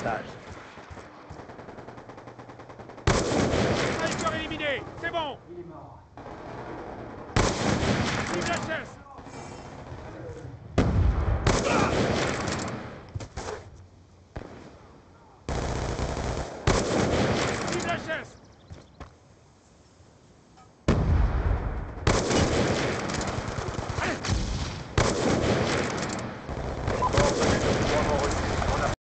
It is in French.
davantage. Sniper éliminé. C'est bon. Il est mort. Vive la chasse.